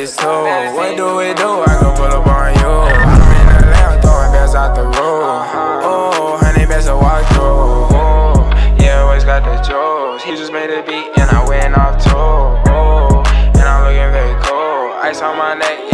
this too. What do we do? I can pull up on you. I'm in the lamb, throwing bells out the roof. Oh, honey, best to walk through. Oh, yeah, always got the juice. He just made a beat and I went off too. Oh, and I'm looking very cool. Ice on my neck.